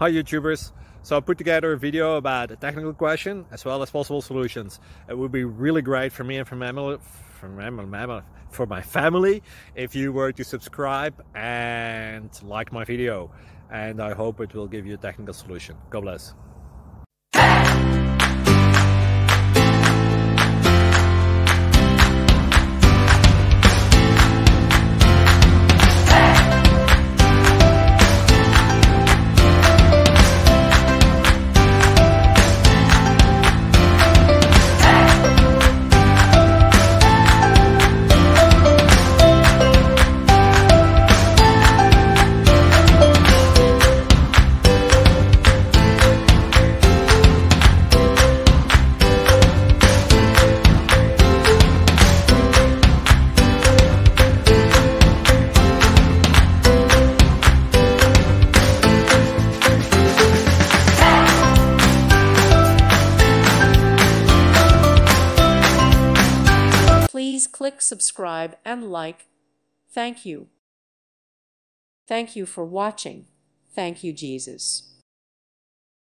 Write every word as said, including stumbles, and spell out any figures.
Hi YouTubers! So I put together a video about a technical question as well as possible solutions. It would be really great for me and for my family, for my, for my family if you were to subscribe and like my video. And I hope it will give you a technical solution. God bless. Please click subscribe and like. Thank you. Thank you for watching. Thank you, Jesus.